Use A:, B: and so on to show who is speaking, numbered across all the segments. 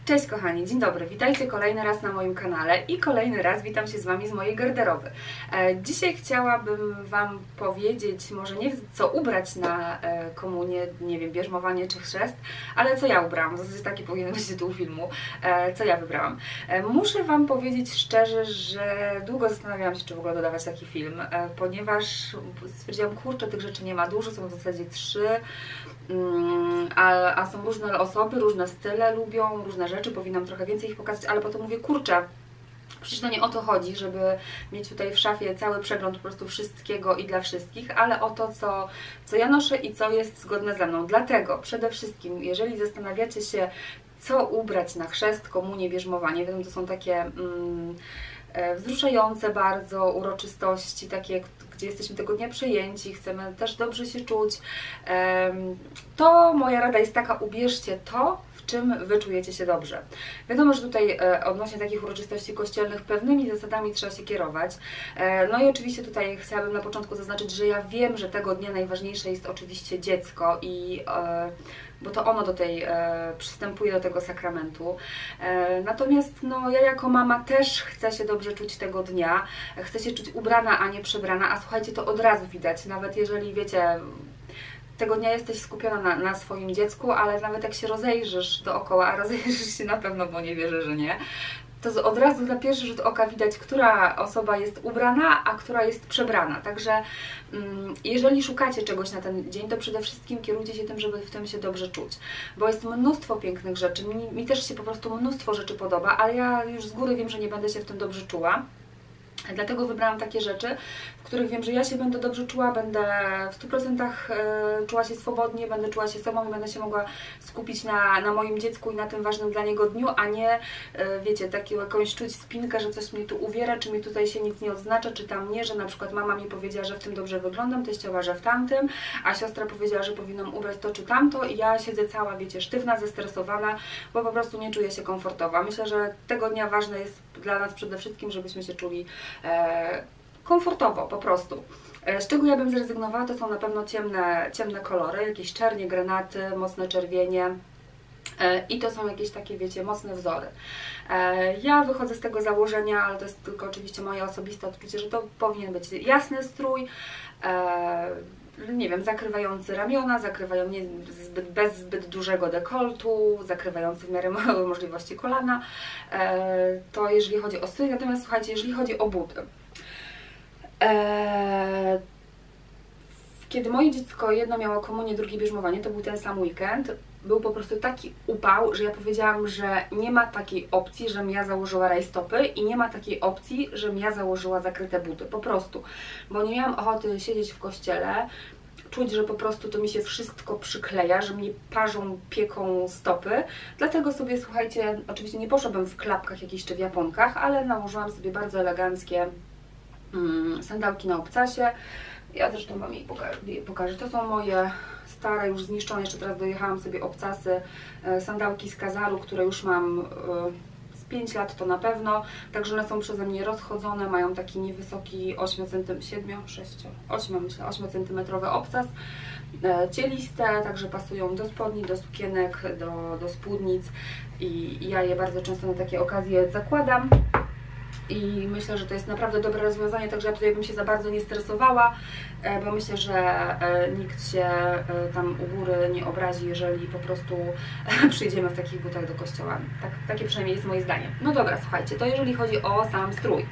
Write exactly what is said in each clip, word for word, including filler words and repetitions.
A: Cześć kochani, dzień dobry, witajcie kolejny raz na moim kanale i kolejny raz witam się z Wami z mojej garderoby. Dzisiaj chciałabym Wam powiedzieć, może nie co ubrać na komunię, nie wiem, bierzmowanie czy chrzest, ale co ja ubrałam, w zasadzie taki powinien być tytuł filmu, co ja wybrałam. Muszę Wam powiedzieć szczerze, że długo zastanawiałam się, czy w ogóle dodawać taki film, ponieważ stwierdziłam, kurczę, tych rzeczy nie ma dużo, są w zasadzie trzy, a, a są różne osoby, różne style lubią, różne rzeczy, powinnam trochę więcej ich pokazać, ale potem mówię, kurczę, przecież to nie o to chodzi, żeby mieć tutaj w szafie cały przegląd po prostu wszystkiego i dla wszystkich, ale o to, co, co ja noszę i co jest zgodne ze mną. Dlatego przede wszystkim, jeżeli zastanawiacie się, co ubrać na chrzest, komunię, bierzmowanie, wiem, to są takie mm, wzruszające bardzo uroczystości, takie, gdzie jesteśmy tego dnia przejęci, chcemy też dobrze się czuć, to moja rada jest taka, ubierzcie to, w czym wy czujecie się dobrze. Wiadomo, że tutaj odnośnie takich uroczystości kościelnych pewnymi zasadami trzeba się kierować. No i oczywiście tutaj chciałabym na początku zaznaczyć, że ja wiem, że tego dnia najważniejsze jest oczywiście dziecko i bo to ono do tej, e, przystępuje do tego sakramentu. E, natomiast no, ja jako mama też chcę się dobrze czuć tego dnia, chcę się czuć ubrana, a nie przebrana, a słuchajcie, to od razu widać, nawet jeżeli wiecie, tego dnia jesteś skupiona na, na swoim dziecku, ale nawet jak się rozejrzysz dookoła, a rozejrzysz się na pewno, bo nie wierzę, że nie, to od razu na pierwszy rzut oka widać, która osoba jest ubrana, a która jest przebrana. Także um, jeżeli szukacie czegoś na ten dzień, to przede wszystkim kierujcie się tym, żeby w tym się dobrze czuć. Bo jest mnóstwo pięknych rzeczy, mi, mi też się po prostu mnóstwo rzeczy podoba, ale ja już z góry wiem, że nie będę się w tym dobrze czuła. Dlatego wybrałam takie rzeczy, w których wiem, że ja się będę dobrze czuła, będę w stu procentach czuła się swobodnie, będę czuła się sobą i będę się mogła skupić na, na moim dziecku i na tym ważnym dla niego dniu, a nie, wiecie, taką jakąś czuć spinkę, że coś mnie tu uwiera, czy mi tutaj się nic nie odznacza, czy tam nie, że na przykład mama mi powiedziała, że w tym dobrze wyglądam, teściowa, że w tamtym, a siostra powiedziała, że powinnam ubrać to czy tamto i ja siedzę cała, wiecie, sztywna, zestresowana, bo po prostu nie czuję się komfortowa. Myślę, że tego dnia ważne jest dla nas przede wszystkim, żebyśmy się czuli e, komfortowo po prostu. E, z czego ja bym zrezygnowała, to są na pewno ciemne, ciemne kolory, jakieś czernie, granaty, mocne czerwienie. I to są jakieś takie, wiecie, mocne wzory. Ja wychodzę z tego założenia, ale to jest tylko oczywiście moje osobiste odczucie, że to powinien być jasny strój, nie wiem, zakrywający ramiona, zakrywający zbyt, bez zbyt dużego dekoltu, zakrywający w miarę możliwości kolana. To jeżeli chodzi o strój, natomiast słuchajcie, jeżeli chodzi o buty. Kiedy moje dziecko jedno miało komunię, drugie bierzmowanie, to był ten sam weekend, był po prostu taki upał, że ja powiedziałam, że nie ma takiej opcji, żebym ja założyła rajstopy i nie ma takiej opcji, żebym ja założyła zakryte buty, po prostu, bo nie miałam ochoty siedzieć w kościele, czuć, że po prostu to mi się wszystko przykleja, że mnie parzą, pieką stopy, dlatego sobie, słuchajcie, oczywiście nie poszłabym w klapkach jakichś czy w japonkach, ale nałożyłam sobie bardzo eleganckie mm, sandałki na obcasie. Ja zresztą Wam jej pokażę, pokażę. To są moje stare, już zniszczone, jeszcze teraz dojechałam sobie obcasy, sandałki z Kazaru, które już mam z pięć lat to na pewno, także one są przeze mnie rozchodzone, mają taki niewysoki osiem centymetrów, siedem, sześć, osiem, myślę, osiem centymetrowy obcas, cieliste, także pasują do spodni, do sukienek, do, do spódnic i ja je bardzo często na takie okazje zakładam. I myślę, że to jest naprawdę dobre rozwiązanie, także ja tutaj bym się za bardzo nie stresowała, bo myślę, że nikt się tam u góry nie obrazi, jeżeli po prostu przyjdziemy w takich butach do kościoła. Tak, takie przynajmniej jest moje zdanie. No dobra, słuchajcie, to jeżeli chodzi o sam strój.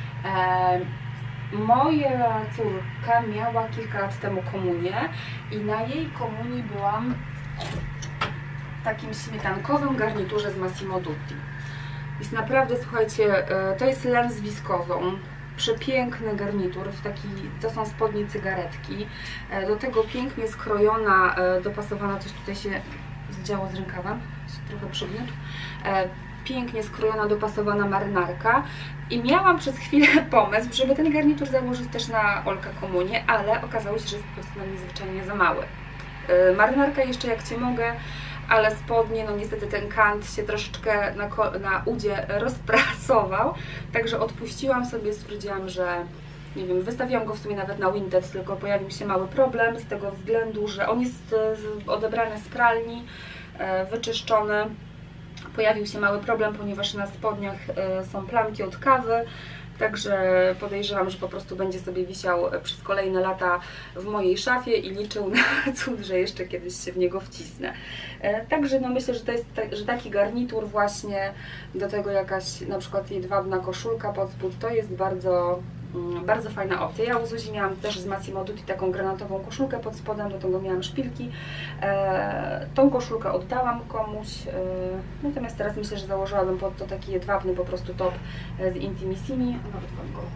A: Moja córka miała kilka lat temu komunię i na jej komunii byłam w takim śmietankowym garniturze z Massimo Dutti. Jest naprawdę, słuchajcie, to jest len z wiskozą, przepiękny garnitur, w taki, to są spodnie cygaretki, do tego pięknie skrojona, dopasowana, coś tutaj się zdziało z rękawa, trochę przygniótł, pięknie skrojona, dopasowana marynarka i miałam przez chwilę pomysł, żeby ten garnitur założyć też na Olka komunię, ale okazało się, że jest po prostu na mnie zwyczajnie za mały. Marynarka jeszcze jak Cię mogę, ale spodnie, no niestety ten kant się troszeczkę na, na udzie rozprasował, także odpuściłam sobie, stwierdziłam, że nie wiem, wystawiłam go w sumie nawet na Vinted, tylko pojawił się mały problem z tego względu, że on jest odebrany z pralni, wyczyszczony, pojawił się mały problem, ponieważ na spodniach są plamki od kawy. Także podejrzewam, że po prostu będzie sobie wisiał przez kolejne lata w mojej szafie i liczył na cud, że jeszcze kiedyś się w niego wcisnę. Także no myślę, że to jest że taki garnitur właśnie, do tego jakaś na przykład jedwabna koszulka pod spód, to jest bardzo, bardzo fajna opcja. Ja u Zuzi miałam też z Massimo Dutti taką granatową koszulkę pod spodem, do tego miałam szpilki. E, tą koszulkę oddałam komuś, e, natomiast teraz myślę, że założyłabym pod to taki jedwabny po prostu top z Intimissimi. Nawet wam go.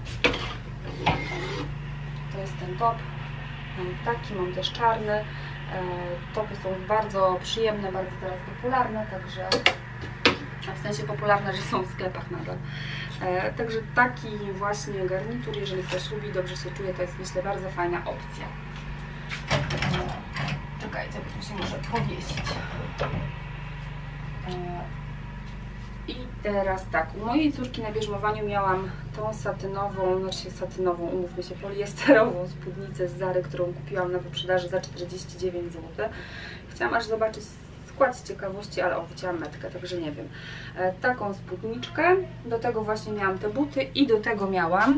A: To jest ten top. Mam taki, mam też czarny. E, topy są bardzo przyjemne, bardzo teraz popularne, także w sensie popularne, że są w sklepach nadal. E, także taki właśnie garnitur, jeżeli ktoś lubi, dobrze się czuje, to jest myślę bardzo fajna opcja. E, czekajcie, bo tu się może powiesić. E, I teraz tak, u mojej córki na bierzmowaniu miałam tą satynową, znaczy satynową, umówmy się, poliesterową spódnicę z Zary, którą kupiłam na wyprzedaży za czterdzieści dziewięć złotych. Chciałam aż zobaczyć skład z ciekawości, ale o, wycięłam metkę, także nie wiem. E, taką spódniczkę, do tego właśnie miałam te buty i do tego miałam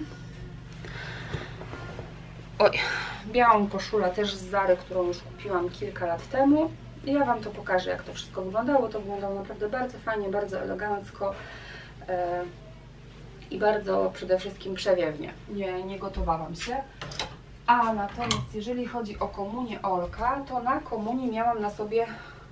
A: oj, białą koszulę też z Zary, którą już kupiłam kilka lat temu. I ja wam to pokażę, jak to wszystko wyglądało. To wyglądało naprawdę bardzo fajnie, bardzo elegancko e, i bardzo przede wszystkim przewiewnie. Nie, nie gotowałam się. A natomiast jeżeli chodzi o komunię Olka, to na komunii miałam na sobie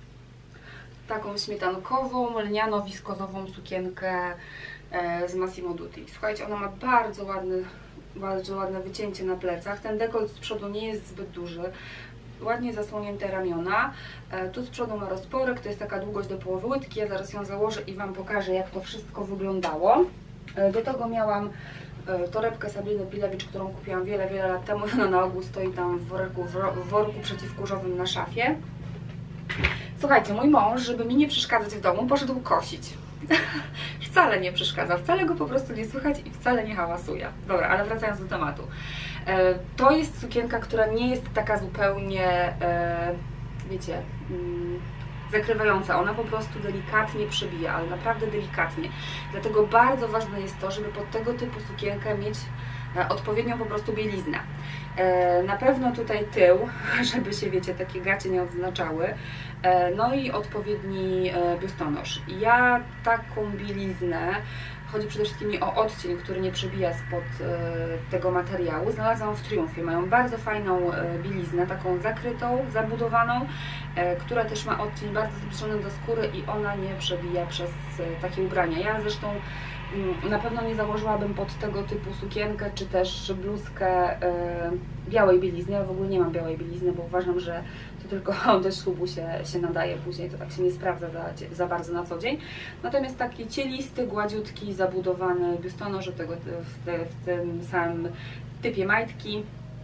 A: taką śmietankową, lniano-wiskozową sukienkę e, z Massimo Dutti. Słuchajcie, ona ma bardzo ładny, bardzo ładne wycięcie na plecach. Ten dekolt z przodu nie jest zbyt duży. Ładnie zasłonięte ramiona. E, tu z przodu ma rozporek, to jest taka długość do połowy łydki. Ja zaraz ją założę i wam pokażę, jak to wszystko wyglądało. E, do tego miałam e, torebkę Sabriny Pilewicz, którą kupiłam wiele, wiele lat temu. Ona na ogół stoi tam w worku, w worku przeciwkurzowym na szafie. Słuchajcie, mój mąż, żeby mi nie przeszkadzać w domu, poszedł kosić. Wcale nie przeszkadza, wcale go po prostu nie słychać i wcale nie hałasuje. Dobra, ale wracając do tematu. E, to jest sukienka, która nie jest taka zupełnie, e, wiecie, mm, zakrywająca. Ona po prostu delikatnie przebija, ale naprawdę delikatnie. Dlatego bardzo ważne jest to, żeby pod tego typu sukienkę mieć e, odpowiednią po prostu bieliznę. E, na pewno tutaj tył, żeby się, wiecie, takie gacie nie odznaczały. E, no i odpowiedni e, biustonosz. Ja taką bieliznę, chodzi przede wszystkim mi o odcień, który nie przebija spod e, tego materiału, znalazłam w Triumfie. Mają bardzo fajną e, bieliznę, taką zakrytą, zabudowaną, e, która też ma odcień bardzo zbliżony do skóry i ona nie przebija przez e, takie ubrania. Ja zresztą m, na pewno nie założyłabym pod tego typu sukienkę, czy też bluzkę e, białej bielizny. Ja w ogóle nie mam białej bielizny, bo uważam, że to tylko do ślubu się, się nadaje później, to tak się nie sprawdza za, za bardzo na co dzień. Natomiast taki cielisty, gładziutki, zabudowany biustonosz tego w, te, w tym samym typie majtki.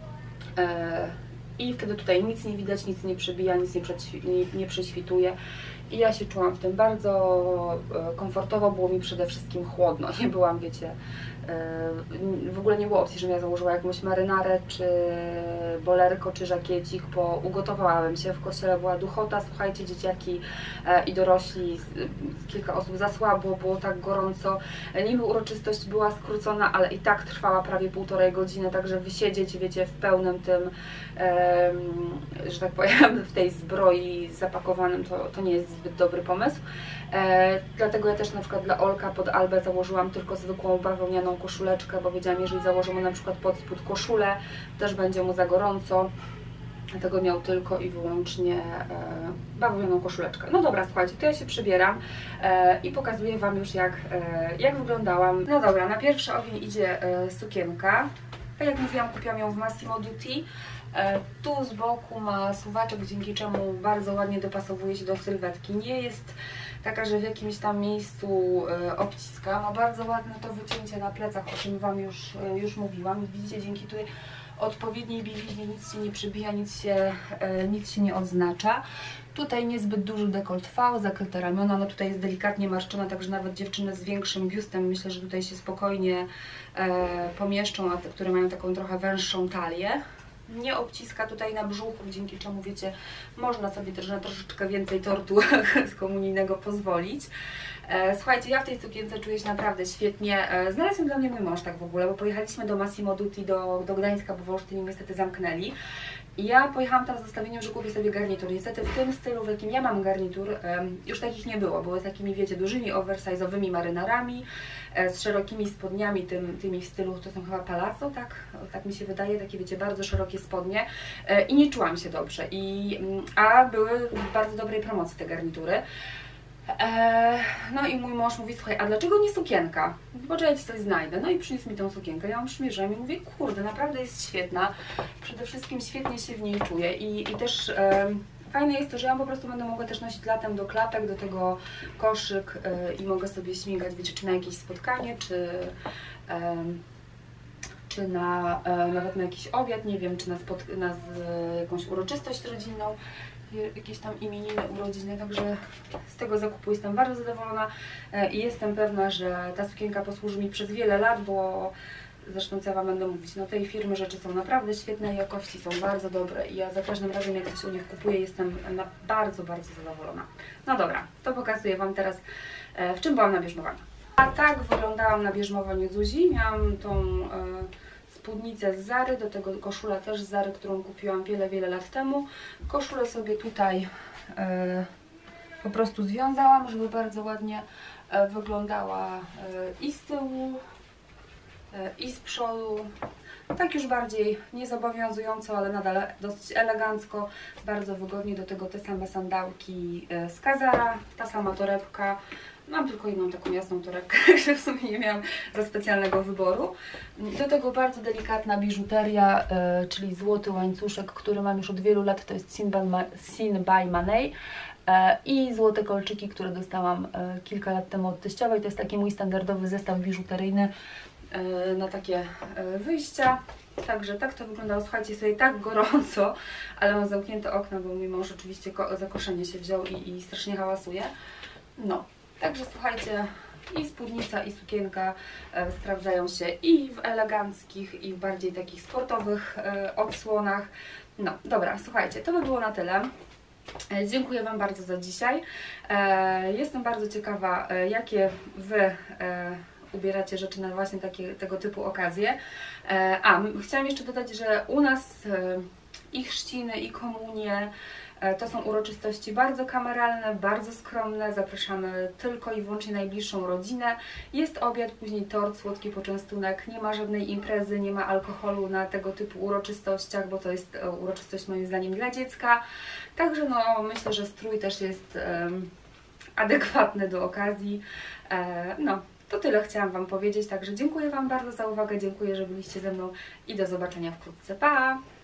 A: E, I wtedy tutaj nic nie widać, nic nie przebija, nic nie, nie, nie prześwituje. I ja się czułam w tym bardzo komfortowo, było mi przede wszystkim chłodno. Nie byłam, wiecie, w ogóle nie było opcji, żebym ja założyła jakąś marynarę, czy bolerko, czy żakiecik, bo ugotowałam się. W kościele była duchota, słuchajcie, dzieciaki i dorośli, kilka osób zasłabło, było tak gorąco. Niby uroczystość była skrócona, ale i tak trwała prawie półtorej godziny, także wysiedzieć, wiecie, w pełnym tym, że tak powiem, w tej zbroi zapakowanym, to, to nie jest zbyt dobry pomysł. E, dlatego ja też na przykład dla Olka pod Albę założyłam tylko zwykłą bawełnianą koszuleczkę, bo wiedziałam, jeżeli założymy na przykład pod spód koszulę, też będzie mu za gorąco. Dlatego miał tylko i wyłącznie e, bawełnianą koszuleczkę. No dobra, słuchajcie, to ja się przybieram e, i pokazuję wam już, jak, e, jak wyglądałam. No dobra, na pierwszy ogień idzie e, sukienka. Tak jak mówiłam, kupiłam ją w Massimo Dutti. E, tu z boku ma suwaczek, dzięki czemu bardzo ładnie dopasowuje się do sylwetki. Nie jest taka, że w jakimś tam miejscu e, obciska. Ma bardzo ładne to wycięcie na plecach, o czym wam już, e, już mówiłam. Widzicie, dzięki tutaj odpowiedniej bieliźnie nic się nie przybija, nic się, e, nic się nie odznacza. Tutaj niezbyt duży dekolt V, zakryte ramiona, no tutaj jest delikatnie marszczona, także nawet dziewczyny z większym biustem myślę, że tutaj się spokojnie e, pomieszczą, a te, które mają taką trochę węższą talię. Nie obciska tutaj na brzuchu, dzięki czemu, wiecie, można sobie też na troszeczkę więcej tortu z komunijnego pozwolić. E, słuchajcie, ja w tej sukience czuję się naprawdę świetnie. E, znalazł dla mnie mój mąż tak w ogóle, bo pojechaliśmy do Massimo Dutti, do, do Gdańska, bo w Olsztynie niestety zamknęli. I ja pojechałam tam z nastawieniem, że kupię sobie garnitur. Niestety w tym stylu, w jakim ja mam garnitur, um, już takich nie było. Były takimi, wiecie, dużymi, oversize'owymi marynarami, e, z szerokimi spodniami, tym, tymi w stylu, to są chyba palazzo, tak? Tak mi się wydaje, takie, wiecie, bardzo szerokie spodnie. E, I nie czułam się dobrze. I, a były w bardzo dobrej promocji te garnitury. Eee, no i mój mąż mówi, słuchaj, a dlaczego nie sukienka? Boże, ja ci coś znajdę. No i przyniósł mi tą sukienkę, ja ją przymierzyłam i mówię, kurde, naprawdę jest świetna. Przede wszystkim świetnie się w niej czuję i, i też e, fajne jest to, że ja ją po prostu będę mogła też nosić latem do klapek, do tego koszyk e, i mogę sobie śmigać, wiecie, czy na jakieś spotkanie, czy... E, czy na, e, nawet na jakiś obiad, nie wiem, czy na, spot, na z, jakąś uroczystość rodzinną, jakieś tam imieniny, urodziny, także z tego zakupu jestem bardzo zadowolona e, i jestem pewna, że ta sukienka posłuży mi przez wiele lat, bo zresztą co ja Wam będę mówić, no tej firmy rzeczy są naprawdę świetnej jakości, są bardzo dobre i ja za każdym razem jak coś u nich kupuję, jestem na bardzo, bardzo zadowolona. No dobra, to pokazuję Wam teraz, e, w czym byłam na bierzmowaniu. A tak wyglądałam na bierzmowaniu Zuzi. Miałam tą e, spódnicę z Zary, do tego koszula też z Zary, którą kupiłam wiele, wiele lat temu. Koszulę sobie tutaj e, po prostu związałam, żeby bardzo ładnie e, wyglądała e, i z tyłu, e, i z przodu. Tak już bardziej niezobowiązująco, ale nadal dosyć elegancko, bardzo wygodnie. Do tego te same sandałki e, z Kazara, ta sama torebka. Mam tylko jedną taką jasną torebkę, że w sumie nie miałam za specjalnego wyboru. Do tego bardzo delikatna biżuteria, yy, czyli złoty łańcuszek, który mam już od wielu lat, to jest Sin by Manet. Yy, I złote kolczyki, które dostałam yy, kilka lat temu od teściowej. To jest taki mój standardowy zestaw biżuteryjny yy, na takie yy, wyjścia. Także tak to wyglądało. Słuchajcie, sobie tak gorąco, ale mam zamknięte okna, bo mój mąż oczywiście za koszenie się wziął i, i strasznie hałasuje. No. Także słuchajcie, i spódnica, i sukienka e, sprawdzają się i w eleganckich, i w bardziej takich sportowych e, odsłonach. No, dobra, słuchajcie, to by było na tyle. E, dziękuję Wam bardzo za dzisiaj. E, jestem bardzo ciekawa, e, jakie Wy e, ubieracie rzeczy na właśnie takie, tego typu okazje. E, a, chciałam jeszcze dodać, że u nas e, i chrzciny, i komunie to są uroczystości bardzo kameralne, bardzo skromne. Zapraszamy tylko i wyłącznie najbliższą rodzinę. Jest obiad, później tort, słodki poczęstunek. Nie ma żadnej imprezy, nie ma alkoholu na tego typu uroczystościach, bo to jest uroczystość moim zdaniem dla dziecka. Także no, myślę, że strój też jest um, adekwatny do okazji. E, no, to tyle chciałam Wam powiedzieć. Także dziękuję Wam bardzo za uwagę, dziękuję, że byliście ze mną i do zobaczenia wkrótce. Pa!